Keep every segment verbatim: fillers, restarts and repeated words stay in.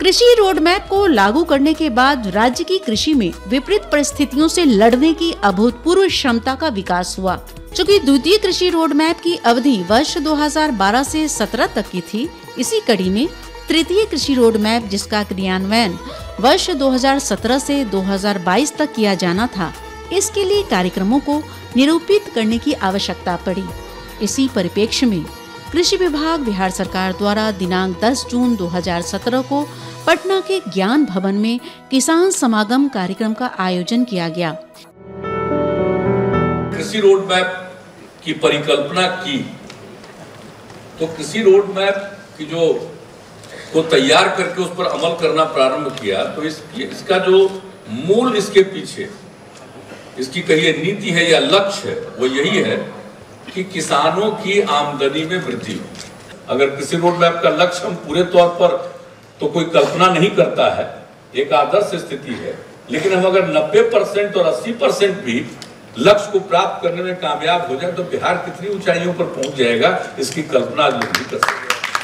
कृषि road map को लागू करने के बाद राज्य की कृषि में विपरीत परिस्थितियों से लड़ने की अभूतपूर्व क्षमता का विकास हुआ। चूँकि द्वितीय कृषि रोड मैप की अवधि वर्ष दो हज़ार बारह से सत्रह तक की थी, इसी कड़ी में तृतीय कृषि रोड मैप, जिसका क्रियान्वयन वर्ष दो हज़ार सत्रह से दो हज़ार बाईस तक किया जाना था, इसके लिए कार्यक्रमों को निरूपित करने की आवश्यकता पड़ी। इसी परिप्रेक्ष्य में कृषि विभाग बिहार सरकार द्वारा दिनांक दस जून दो हज़ार सत्रह को पटना के ज्ञान भवन में किसान समागम कार्यक्रम का आयोजन किया गया। कृषि रोड मैप की परिकल्पना की तो कृषि रोड मैप की जो को तैयार करके उस पर अमल करना प्रारंभ किया, तो इस, इसका जो मूल इसके पीछे इसकी कहिए नीति है या लक्ष्य है, वो यही है कि किसानों की आमदनी में वृद्धि हो। अगर कृषि रोड मैप का लक्ष्य हम पूरे तौर पर तो कोई कल्पना नहीं करता है, एक आदर्श स्थिति है, लेकिन हम अगर नब्बे परसेंट और अस्सी परसेंट भी लक्ष्य को प्राप्त करने में कामयाब हो जाए तो बिहार कितनी ऊंचाइयों पर पहुंच जाएगा, इसकी कल्पना आज लोग नहीं कर सकते।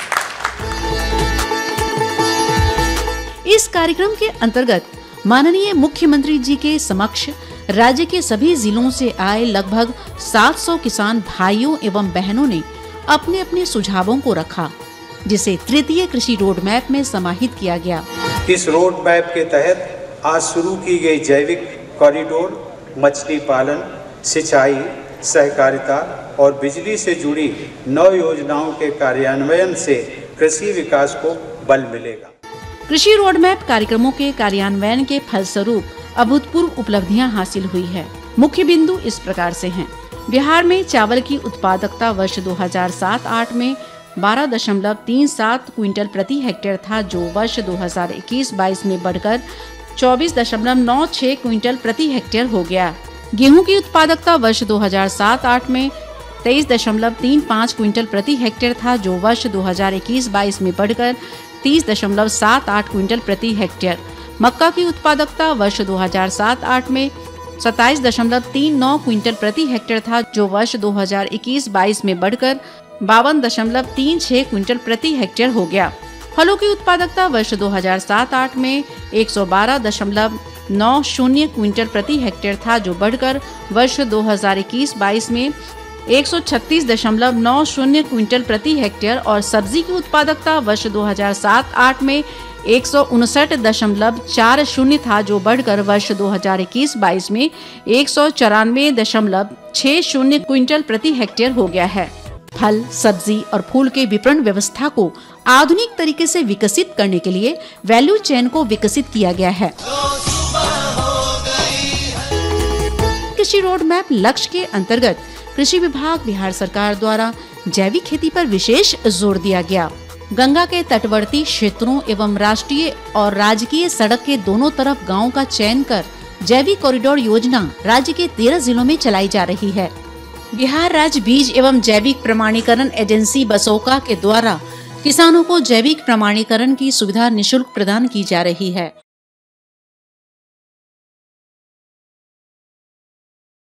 इस कार्यक्रम के अंतर्गत माननीय मुख्यमंत्री जी के समक्ष राज्य के सभी जिलों से आए लगभग सात सौ किसान भाइयों एवं बहनों ने अपने अपने सुझावों को रखा, जिसे तृतीय कृषि रोड मैप में समाहित किया गया। इस रोड मैप के तहत आज शुरू की गई जैविक कॉरिडोर, मछली पालन, सिंचाई, सहकारिता और बिजली से जुड़ी नौ योजनाओं के कार्यान्वयन से कृषि विकास को बल मिलेगा। कृषि रोड मैप कार्यक्रमों के कार्यान्वयन के फलस्वरूप अभूतपूर्व उपलब्धियां हासिल हुई है। मुख्य बिंदु इस प्रकार से हैं। बिहार में चावल की उत्पादकता वर्ष दो हज़ार सात आठ में बारह दशमलव तीन सात क्विंटल प्रति हेक्टेयर था, जो वर्ष दो हज़ार इक्कीस बाईस में बढ़कर चौबीस दशमलव नौ छह क्विंटल प्रति हेक्टेयर हो गया। गेहूं की उत्पादकता वर्ष दो हज़ार सात आठ में तेईस दशमलव तीन पाँच क्विंटल प्रति हेक्टेयर था, जो वर्ष दो हज़ार इक्कीस बाईस में बढ़कर तीस दशमलव सात आठ क्विंटल प्रति हेक्टेयर। मक्का की उत्पादकता वर्ष दो हज़ार सात आठ में सत्ताईस दशमलव तीन नौ क्विंटल प्रति हेक्टेयर था, जो वर्ष दो हज़ार इक्कीस बाईस में बढ़कर बावन दशमलव तीन छह क्विंटल प्रति हेक्टेयर हो गया। फलों की उत्पादकता वर्ष दो हज़ार सात आठ में एक सौ बारह दशमलव नौ शून्य क्विंटल प्रति हेक्टेयर था, जो बढ़कर वर्ष दो हज़ार इक्कीस बाईस में एक सौ छत्तीस दशमलव नौ शून्य क्विंटल प्रति हेक्टेयर और सब्जी की उत्पादकता वर्ष दो हज़ार सात आठ में एक सौ उनसठ दशमलव चार शून्य था, जो बढ़कर वर्ष दो हज़ार इक्कीस बाईस में एक सौ चौरानवे दशमलव छह शून्य क्विंटल प्रति हेक्टेयर हो गया है। फल, सब्जी और फूल के विपणन व्यवस्था को आधुनिक तरीके से विकसित करने के लिए वैल्यू चेन को विकसित किया गया है। कृषि रोड मैप लक्ष्य के अंतर्गत कृषि विभाग बिहार सरकार द्वारा जैविक खेती पर विशेष जोर दिया गया। गंगा के तटवर्ती क्षेत्रों एवं राष्ट्रीय और राजकीय सड़क के दोनों तरफ गांवों का चयन कर जैविक कॉरिडोर योजना राज्य के तेरह जिलों में चलाई जा रही है। बिहार राज्य बीज एवं जैविक प्रमाणीकरण एजेंसी बसोका के द्वारा किसानों को जैविक प्रमाणीकरण की सुविधा निःशुल्क प्रदान की जा रही है।